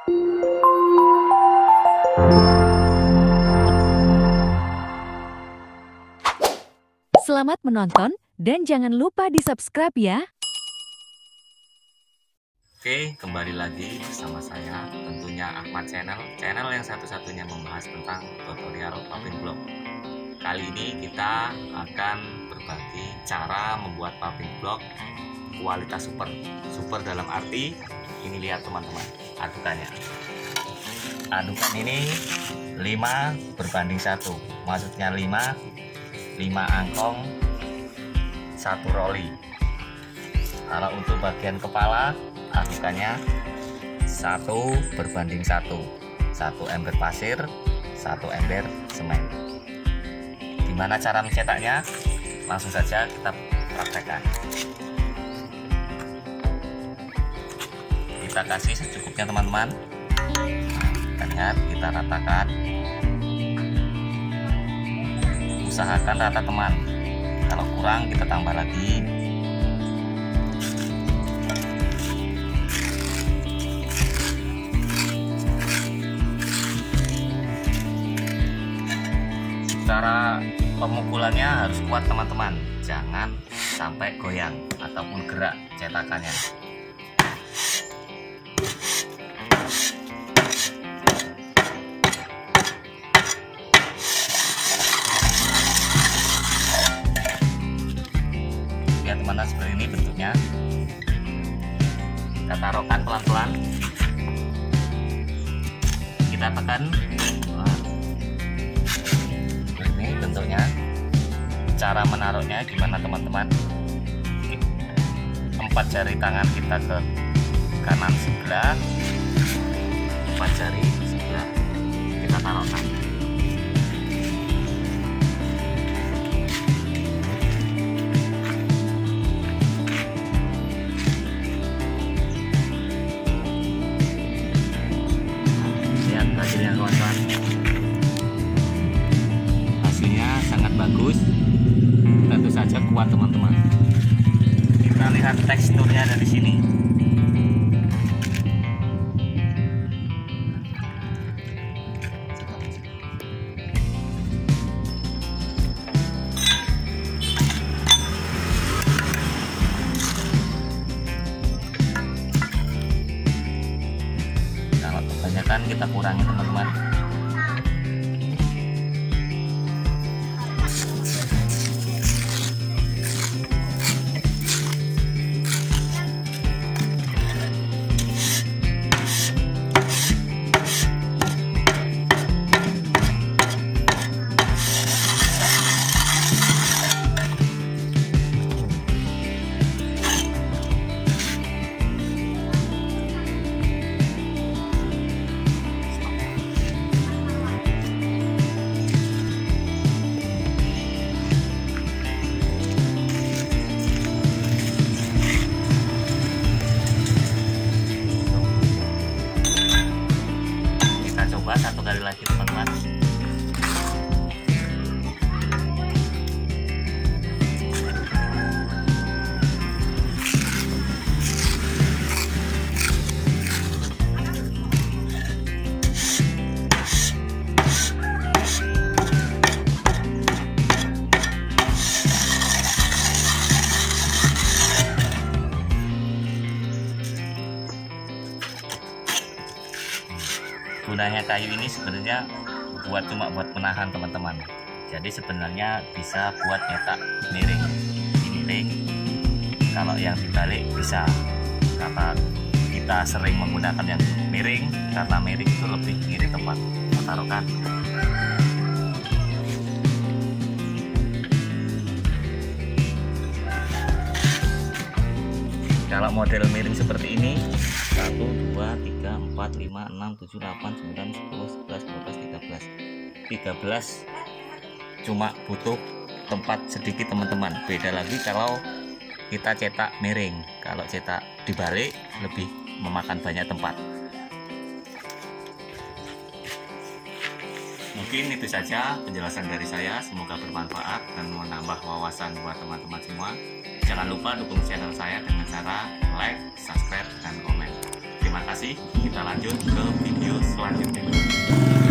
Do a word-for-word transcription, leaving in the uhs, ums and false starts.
Selamat menonton dan jangan lupa di-subscribe ya. Oke, kembali lagi bersama saya, tentunya Ahmad Channel, channel yang satu-satunya membahas tentang tutorial paving block. Kali ini kita akan berbagi cara membuat paving block kualitas super. Super dalam arti, ini lihat teman-teman, adukannya. Adukan ini lima berbanding satu, maksudnya lima lima angkong satu roli. Kalau untuk bagian kepala, adukannya satu berbanding satu, satu ember pasir, satu ember semen. Gimana cara mencetaknya? Langsung saja kita praktekkan. Kita kasih secukupnya teman-teman. Kita lihat, kita ratakan. Usahakan rata teman. Kalau kurang kita tambah lagi. Cara pemukulannya harus kuat teman-teman, jangan sampai goyang ataupun gerak cetakannya. Ya teman-teman, seperti ini bentuknya. Kita taruhkan pelan-pelan, kita tekan. Bentuknya, cara menaruhnya gimana teman-teman? Empat jari tangan kita ke kanan sebelah, empat jari sebelah kita taruhkan. Lihat hasilnya kawan-kawan. Bagus, tentu saja kuat teman-teman. Kita lihat teksturnya dari sini. Kalau kebanyakan kita kurangi teman-teman. Satu kali lagi teman-teman. Gunanya kayu ini sebenarnya buat cuma buat menahan teman-teman. Jadi sebenarnya bisa buat nyetak miring, miring. Kalau yang dibalik bisa. Karena kita sering menggunakan yang miring, karena miring itu lebih ngiri tempat. Kita taruhkan. Kalau model miring seperti ini, satu, dua, tiga, empat, lima, enam, tujuh, delapan, sembilan, sepuluh, sebelas, dua belas, tiga belas tiga belas cuma butuh tempat sedikit teman-teman. Beda lagi kalau kita cetak miring. Kalau cetak dibalik lebih memakan banyak tempat. Mungkin itu saja penjelasan dari saya, semoga bermanfaat dan menambah wawasan buat teman-teman semua. Jangan lupa dukung channel saya dengan cara like, subscribe, dan komen. Terima Terima kasih. Kita lanjut ke video selanjutnya.